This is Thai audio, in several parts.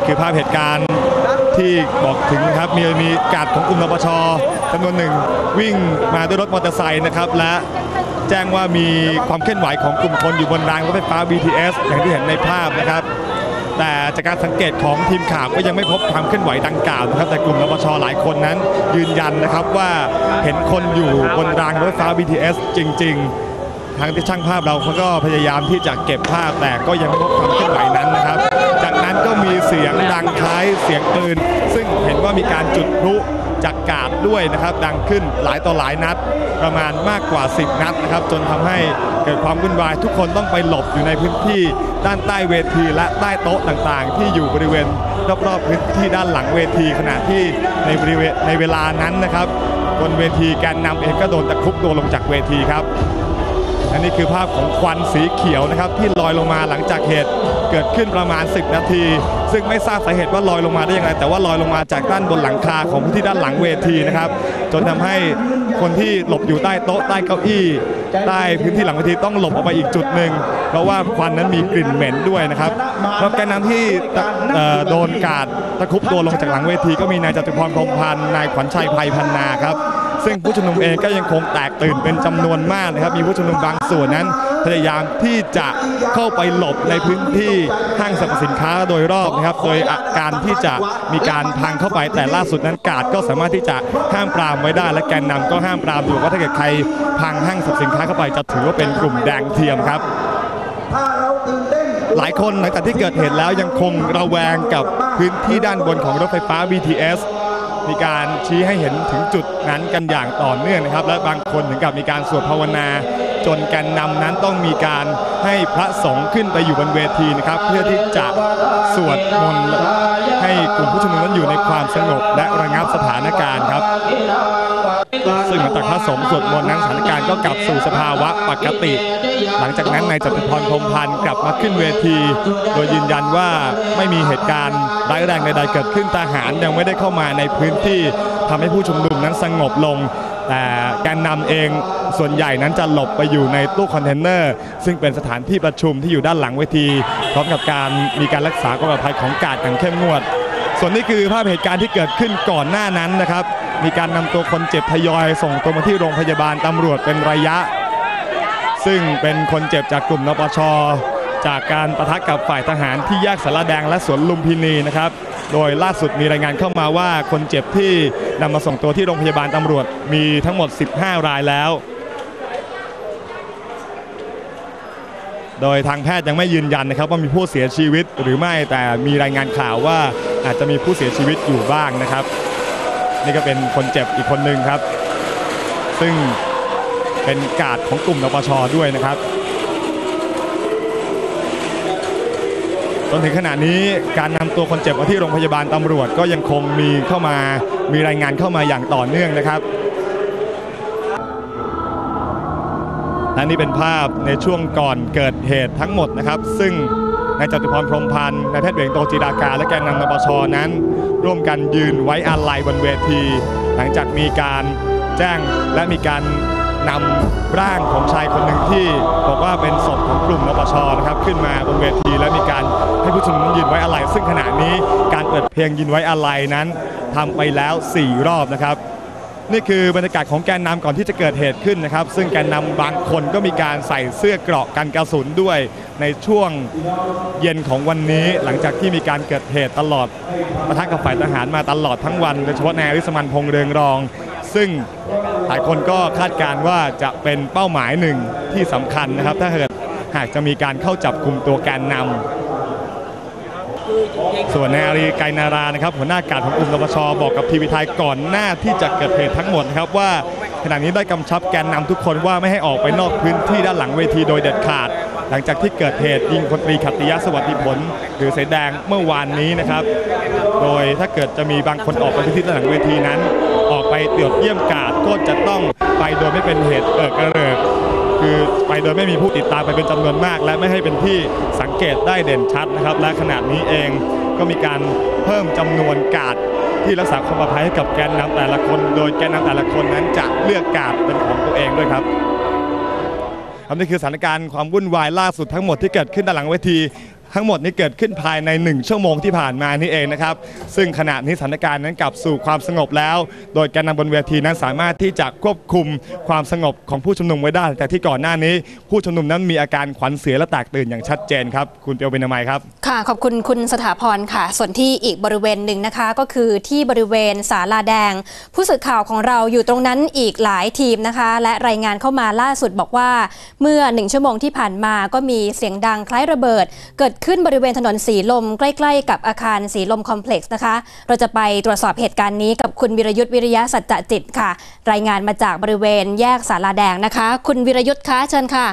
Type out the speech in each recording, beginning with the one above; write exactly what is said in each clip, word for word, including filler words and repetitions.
คือภาพเหตุการณ์ที่บอกถึงนะครับมีมีกาดของกลุ่มนปช.จำนวนหนึ่งวิ่งมาด้วยรถมอเตอร์ไซค์นะครับและแจ้งว่ามีความเคลื่อนไหวของกลุ่มคนอยู่บนรางรถไฟฟ้า บี ที เอส อย่างที่เห็นในภาพนะครับแต่จากการสังเกตของทีมข่าวก็ยังไม่พบความเคลื่อนไหวดังกล่าวนะครับแต่กลุ่มนปช.หลายคนนั้นยืนยันนะครับว่าเห็นคนอยู่บนรางรถไฟฟ้า บี ที เอส จริงๆทางที่ช่างภาพเราเขาก็พยายามที่จะเก็บภาพแต่ก็ยังไม่พบความเคลื่อนไหวนั้นนะครับจากนั้นก็มีเสียงดังคล้ายเสียงปืนซึ่งเห็นว่ามีการจุดพลุจากกาดด้วยนะครับดังขึ้นหลายต่อหลายนัดประมาณมากกว่าสิบนัดนะครับจนทำให้เกิดความวุ่นวายทุกคนต้องไปหลบอยู่ในพื้นที่ด้านใต้เวทีและใต้โต๊ะต่างๆที่อยู่บริเวณรอบๆพื้นที่ด้านหลังเวทีขณะที่ในบริเวณในเวลานั้นนะครับบนเวทีแกนนำเองก็โดนตะครุบตัวลงจากเวทีครับอันนี้คือภาพของควันสีเขียวนะครับที่ลอยลงมาหลังจากเหตุเกิดขึ้นประมาณสิบนาทีซึ่งไม่ทราบสาเหตุว่าลอยลงมาได้อย่างไรแต่ว่าลอยลงมาจากด้านบนหลังคาของพื้นที่ด้านหลังเวทีนะครับจนทำให้คนที่หลบอยู่ใต้โต๊ะใต้เก้าอี้ใต้พื้นที่หลังเวทีต้องหลบออกไปอีกจุดหนึ่งเพราะว่าควันนั้นมีกลิ่นเหม็นด้วยนะครับแล้วแกนนำที่โดนกาดตะครุบตัวลงจากหลังเวทีก็มีนายจตุพรพรหมพันธ์นายขวัญชัยไพพันนาครับซึ่งผู้ชุมนุมเองก็ยังคงแตกตื่นเป็นจำนวนมากนะครับมีผู้ชุมนุมบางส่วนนั้นพยายามที่จะเข้าไปหลบในพื้นที่ห้างสรรพสินค้าโดยรอบนะครับโดยการที่จะมีการพังเข้าไปแต่ล่าสุดนั้นกาดก็สามารถที่จะห้ามปรามไว้ได้และแกนนำก็ห้ามปรามอยู่ว่าถ้าเกิดใครพังห้างสรรพสินค้าเข้าไปจะถือว่าเป็นกลุ่มแดงเทียมครับหลายคนหลังจากที่เกิดเหตุแล้วยังคงระแวงกับพื้นที่ด้านบนของรถไฟฟ้า บี ที เอสมีการชี้ให้เห็นถึงจุดนั้นกันอย่างต่อเนื่องนะครับและบางคนถึงกับมีการสวดภาวนาจนแกนนำนั้นต้องมีการให้พระสงฆ์ขึ้นไปอยู่บนเวทีนะครับเพื่อที่จะสวดมนต์ให้กลุ่มผู้ชุมนุมนั้นอยู่ในความสงบและระงับสถานการณ์ครับซึ่งหลังจากพระสงฆ์สวดมนต์นั้นสถานการณ์ก็กลับสู่สภาวะปกติหลังจากนั้นนายจตุพรพรหมพันธ์กลับมาขึ้นเวทีโดยยืนยันว่าไม่มีเหตุการณ์ร้ายแรงใดๆเกิดขึ้นทหารยังไม่ได้เข้ามาในพื้นที่ทำให้ผู้ชุมนุมนั้นสงบลงแต่แกนนำเองส่วนใหญ่นั้นจะหลบไปอยู่ในตู้คอนเทนเนอร์ซึ่งเป็นสถานที่ประชุมที่อยู่ด้านหลังเวทีพร้อมกับการมีการรักษาความปลอดภัยของกาดอย่างเข้มงวดส่วนนี้คือภาพเหตุการณ์ที่เกิดขึ้นก่อนหน้านั้นนะครับมีการนำตัวคนเจ็บทยอยส่งตัวมาที่โรงพยาบาลตำรวจเป็นระยะซึ่งเป็นคนเจ็บจากกลุ่มนปช.จากการปะทะกับฝ่ายทหารที่แยกสารแดงและสวนลุมพินีนะครับโดยล่าสุดมีรายงานเข้ามาว่าคนเจ็บที่นำมาส่งตัวที่โรงพยาบาลตำรวจมีทั้งหมดสิบห้ารายแล้วโดยทางแพทย์ยังไม่ยืนยันนะครับว่ามีผู้เสียชีวิตหรือไม่แต่มีรายงานข่าวว่าอาจจะมีผู้เสียชีวิตอยู่บ้างนะครับนี่ก็เป็นคนเจ็บอีกคนหนึ่งครับซึ่งเป็นกาดของกลุ่มนปช.ด้วยนะครับจนถึงขณะนี้การนำตัวคนเจ็บมาที่โรงพยาบาลตำรวจก็ยังคงมีเข้ามามีรายงานเข้ามาอย่างต่อเนื่องนะครับและนี่เป็นภาพในช่วงก่อนเกิดเหตุทั้งหมดนะครับซึ่งนายจตุพรพรหมพันธ์นายแพทย์เหวงโตจิราการและแกนนำนปช.นั้นร่วมกันยืนไว้อาลัยบนเวทีหลังจากมีการแจ้งและมีการนำร่างของชายคนหนึ่งที่บอกว่าเป็นศพของกลุ่มนปช.นะครับขึ้นมาบนเวทีและมีการให้ผู้ชุมนุมยืนไว้อาลัยซึ่งขณะนี้การเปิดเพลงยืนไว้อาลัยนั้นทำไปแล้วสี่รอบนะครับนี่คือบรรยากาศของแกนนำก่อนที่จะเกิดเหตุขึ้นนะครับซึ่งแกนนำบางคนก็มีการใส่เสื้อเกราะกันกระสุนด้วยในช่วงเย็นของวันนี้หลังจากที่มีการเกิดเหตุตลอดปะทะกับฝ่ายทหารมาตลอดทั้งวันโดยเฉพาะนายวิศมันพงษ์เรืองรองซึ่งหลายคนก็คาดการณ์ว่าจะเป็นเป้าหมายหนึ่งที่สำคัญนะครับถ้าเกิดหากจะมีการเข้าจับกลุ่มตัวแกนนำส่วนนายอารีไกรนารานะครับหัวหน้าการของกลุ่มนปช.บอกกับทีวีไทยก่อนหน้าที่จะเกิดเหตุทั้งหมดนะครับว่าขณะนี้ได้กำชับแกนนำทุกคนว่าไม่ให้ออกไปนอกพื้นที่ด้านหลังเวทีโดยเด็ดขาดหลังจากที่เกิดเหตุยิงพลตรีขัตติยะสวัสดิผลหรือเสแดงเมื่อวานนี้นะครับโดยถ้าเกิดจะมีบางคนออกไปพื้นที่ด้านหลังเวทีนั้นออกไปตรวจเยี่ยมกาดก็จะต้องไปโดยไม่เป็นเหตุเอิกกระเริกคือไปโดยไม่มีผู้ติดตามไปเป็นจำนวนมากและไม่ให้เป็นที่สังเกตได้เด่นชัดนะครับและขณะนี้เองก็มีการเพิ่มจำนวนกาดที่รักษาความปลอดภัยให้กับแกนนำแต่ละคนโดยแกนนำแต่ละคนนั้นจะเลือกกาดเป็นของตัวเองด้วยครับนี่คือสถานการณ์ความวุ่นวายล่าสุดทั้งหมดที่เกิดขึ้นด้านหลังเวทีทั้งหมดนี้เกิดขึ้นภายในหนึ่งชั่วโมงที่ผ่านมานี่เองนะครับซึ่งขณะนี้สถานการณ์นั้นกลับสู่ความสงบแล้วโดยแกนนำบนเวทีนั้นสามารถที่จะควบคุมความสงบของผู้ชุมนุมไว้ได้แต่ที่ก่อนหน้านี้ผู้ชุมนุมนั้นมีอาการขวัญเสียและแตกตื่นอย่างชัดเจนครับคุณเปียวบินามัยครับค่ะขอบคุณคุณสถาพรค่ะส่วนที่อีกบริเวณหนึ่งนะคะก็คือที่บริเวณศาลาแดงผู้สื่อข่าวของเราอยู่ตรงนั้นอีกหลายทีมนะคะและรายงานเข้ามาล่าสุดบอกว่าเมื่อหนึ่งชั่วโมงที่ผ่านมาก็มีเสียงดังคล้ายระเบิดเกิดขึ้นบริเวณถนนสีลมใกล้ๆกับอาคารสีลมคอมเพล็กซ์นะคะเราจะไปตรวจสอบเหตุการณ์นี้กับคุณวิรยุทธวิริยะสัจจจิตค่ะรายงานมาจากบริเวณแยกศาลาแดงนะคะคุณวิรยุทธคะเชิญค่ะ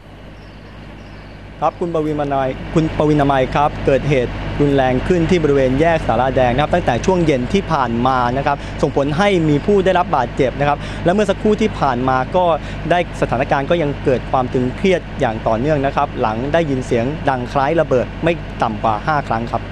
ครับคุณปวินามัยคุณปวินามัยครับเกิดเหตุรุนแรงขึ้นที่บริเวณแยกศาลาแดงนะครับตั้งแต่ช่วงเย็นที่ผ่านมานะครับส่งผลให้มีผู้ได้รับบาดเจ็บนะครับและเมื่อสักครู่ที่ผ่านมาก็ได้สถานการณ์ก็ยังเกิดความตึงเครียดอย่างต่อเนื่องนะครับหลังได้ยินเสียงดังคล้ายระเบิดไม่ต่ำกว่าห้าครั้งครับ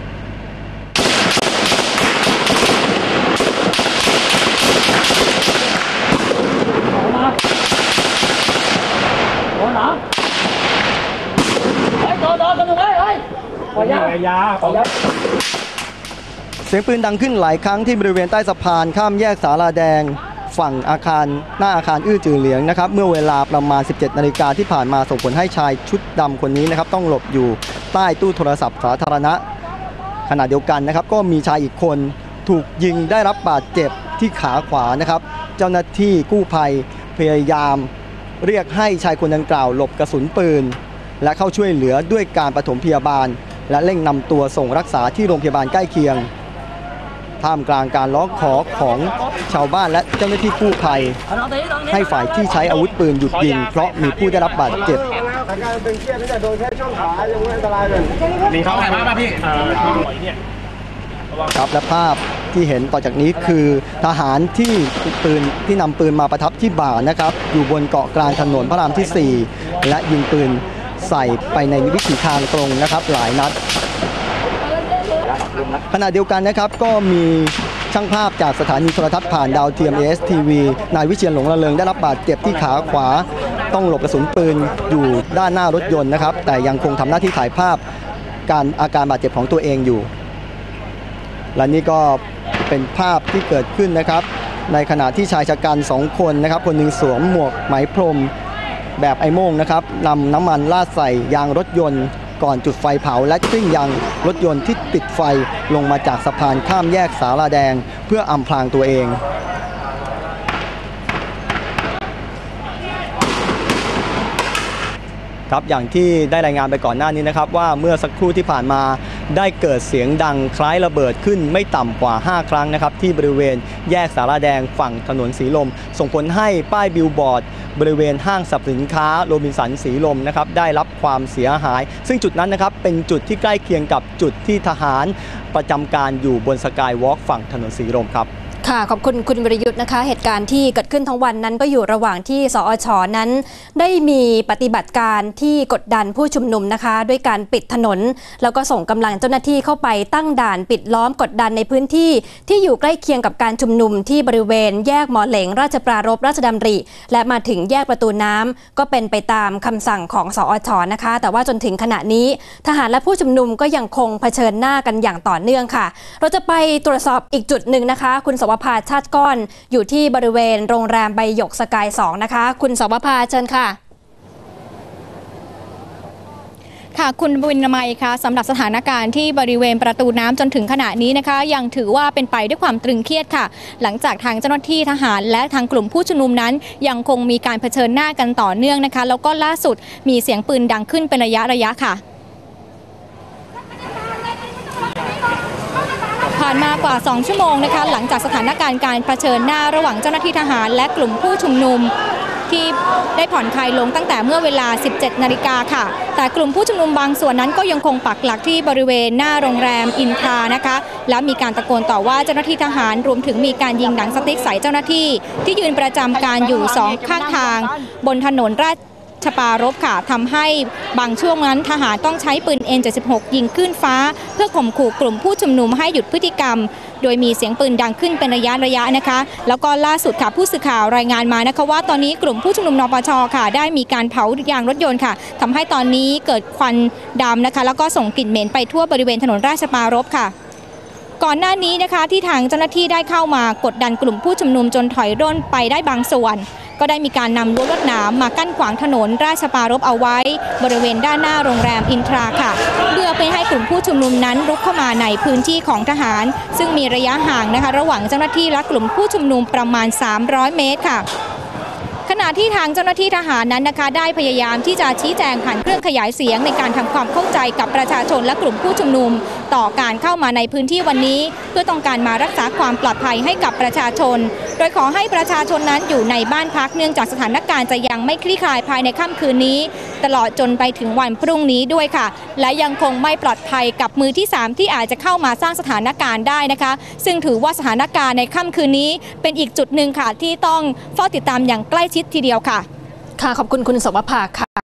เสียงปืนดังขึ้นหลายครั้งที่บริเวณใต้สะพานข้ามแยกศาลาแดงฝั่งอาคารหน้าอาคารอื้อจือเหลียงนะครับเมื่อเวลาประมาณ สิบเจ็ดนาฬิกาที่ผ่านมาส่งผลให้ชายชุดดำคนนี้นะครับต้องหลบอยู่ใต้ตู้โทรศัพท์สาธารณะขณะเดียวกันนะครับก็มีชายอีกคนถูกยิงได้รับบาดเจ็บที่ขาขวานะครับเจ้าหน้าที่กู้ภัยพยายามเรียกให้ชายคนดังกล่าวหลบกระสุนปืนและเข้าช่วยเหลือด้วยการปฐมพยาบาลและเร่งนำตัวส่งรักษาที่โรงพยาบาลใกล้เคียงท่ามกลางการร้องขอของชาวบ้านและเจ้าหน้าที่กู้ภัยให้ฝ่ายที่ใช้อาวุธปืนหยุดยิงเพราะมีผู้ได้รับบาดเจ็บครับและภาพที่เห็นต่อจากนี้คือทหารที่ปืนที่นำปืนมาประทับที่บ่านะครับอยู่บนเกาะกลางถนนพระรามที่สี่และยิงปืนใส่ไปในวิถีทางตรงนะครับหลายนัดขณะเดียวกันนะครับก็มีช่างภาพจากสถานีโทรทัศน์ผ่านดาวเทียม เอ เอส ที วี นายวิเชียรหลงระเริงได้รับบาดเจ็บที่ขาขวาต้องหลบกระสุนปืนอยู่ด้านหน้ารถยนต์นะครับแต่ยังคงทำหน้าที่ถ่ายภาพการอาการบาดเจ็บของตัวเองอยู่และนี่ก็เป็นภาพที่เกิดขึ้นนะครับในขณะที่ชายชะกันสองคนนะครับคนหนึ่งสวมหมวกไหมพรมแบบไอโม่งนะครับนำน้ำมันราดใส่ยางรถยนต์ก่อนจุดไฟเผาและกลิ้งยางรถยนต์ที่ติดไฟลงมาจากสะพานข้ามแยกศาลาแดงเพื่ออำพรางตัวเองครับอย่างที่ได้รายงานไปก่อนหน้านี้นะครับว่าเมื่อสักครู่ที่ผ่านมาได้เกิดเสียงดังคล้ายระเบิดขึ้นไม่ต่ำกว่าห้าครั้งนะครับที่บริเวณแยกศาลาแดงฝั่งถนนสีลมส่งผลให้ป้ายบิลบอร์ดบริเวณห้างสรรพสินค้าโรบินสันสีลมนะครับได้รับความเสียหายซึ่งจุดนั้นนะครับเป็นจุดที่ใกล้เคียงกับจุดที่ทหารประจำการอยู่บนสกายวอล์กฝั่งถนนสีลมครับค่ะขอบคุณคุณวิรยุทธ์นะคะเหตุการณ์ที่เกิดขึ้นทั้งวันนั้นก็อยู่ระหว่างที่สอช.นั้นได้มีปฏิบัติการที่กดดันผู้ชุมนุมนะคะด้วยการปิดถนนแล้วก็ส่งกำลังเจ้าหน้าที่เข้าไปตั้งด่านปิดล้อมกดดันในพื้นที่ที่อยู่ใกล้เคียงกับการชุมนุมที่บริเวณแยกหมอเหลงราชปรารภราชดำริและมาถึงแยกประตูน้ำก็เป็นไปตามคำสั่งของสอช.นะคะแต่ว่าจนถึงขณะนี้ทหารและผู้ชุมนุมก็ยังคงเผชิญหน้ากันอย่างต่อเนื่องค่ะเราจะไปตรวจสอบอีกจุดหนึ่งนะคะคุณสวภาชาติก้อนอยู่ที่บริเวณโรงแรมใบหยกสกายสองนะคะคุณสวภาเชิญค่ะค่ะคุณวินามัยคะสำหรับสถานการณ์ที่บริเวณประตูน้ำจนถึงขณะนี้นะคะยังถือว่าเป็นไปด้วยความตรึงเครียดค่ะหลังจากทางเจ้าหน้าที่ทหารและทางกลุ่มผู้ชุมนุมนั้นยังคงมีการเผชิญหน้ากันต่อเนื่องนะคะแล้วก็ล่าสุดมีเสียงปืนดังขึ้นเป็นระยะระยะค่ะผ่านมากว่าสองชั่วโมงนะคะหลังจากสถานการณ์การเผชิญหน้าระหว่างเจ้าหน้าที่ทหารและกลุ่มผู้ชุมนุมที่ได้ผ่อนคลายลงตั้งแต่เมื่อเวลา สิบเจ็ดนาฬิกาค่ะแต่กลุ่มผู้ชุมนุมบางส่วนนั้นก็ยังคงปักหลักที่บริเวณหน้าโรงแรมอินทรานะคะและมีการตะโกนต่อว่าเจ้าหน้าที่ทหารรวมถึงมีการยิงหนังสติ๊กใส่เจ้าหน้าที่ที่ยืนประจำการอยู่สองข้างทางบนถนนราชชปารภค่ะทำให้บางช่วงนั้นทหารต้องใช้ปืน เอ็ม เจ็ดสิบหก ยิงขึ้นฟ้าเพื่อข่มขู่กลุ่มผู้ชุมนุมให้หยุดพฤติกรรมโดยมีเสียงปืนดังขึ้นเป็นระยะระยะนะคะแล้วก็ล่าสุดค่ะผู้สื่อข่าวรายงานมานะคะว่าตอนนี้กลุ่มผู้ชุมนุมนปช.ค่ะได้มีการเผายางรถยนต์ค่ะทำให้ตอนนี้เกิดควันดำนะคะแล้วก็ส่งกลิ่นเหม็นไปทั่วบริเวณถนนราชปารภค่ะก่อนหน้านี้นะคะที่ทางเจ้าหน้าที่ได้เข้ามากดดันกลุ่มผู้ชุมนุมจนถอยร่นไปได้บางส่วนก็ได้มีการนำรั้วลวดหนามมากั้นขวางถนนราชปารภเอาไว้บริเวณด้านหน้าโรงแรมอินทราค่ะเพื่อไม่ให้กลุ่มผู้ชุมนุมนั้นรุกเข้ามาในพื้นที่ของทหารซึ่งมีระยะห่างนะคะระหว่างเจ้าหน้าที่และกลุ่มผู้ชุมนุมประมาณสามร้อยเมตรค่ะขณะที่ทางเจ้าหน้าที่ทหารนั้นนะคะได้พยายามที่จะชี้แจงผ่านเครื่องขยายเสียงในการทำความเข้าใจกับประชาชนและกลุ่มผู้ชุมนุมต่อการเข้ามาในพื้นที่วันนี้เพื่อต้องการมารักษาความปลอดภัยให้กับประชาชนโดยขอให้ประชาชนนั้นอยู่ในบ้านพักเนื่องจากสถานการณ์จะยังไม่คลี่คลายภายในค่ำคืนนี้ตลอดจนไปถึงวันพรุ่งนี้ด้วยค่ะและยังคงไม่ปลอดภัยกับมือที่สามที่อาจจะเข้ามาสร้างสถานการณ์ได้นะคะซึ่งถือว่าสถานการณ์ในค่ำคืนนี้เป็นอีกจุดหนึ่งค่ะที่ต้องเฝ้าติดตามอย่างใกล้ชิดทีเดียวค่ะค่ะขอบคุณคุณสวภาค่ะ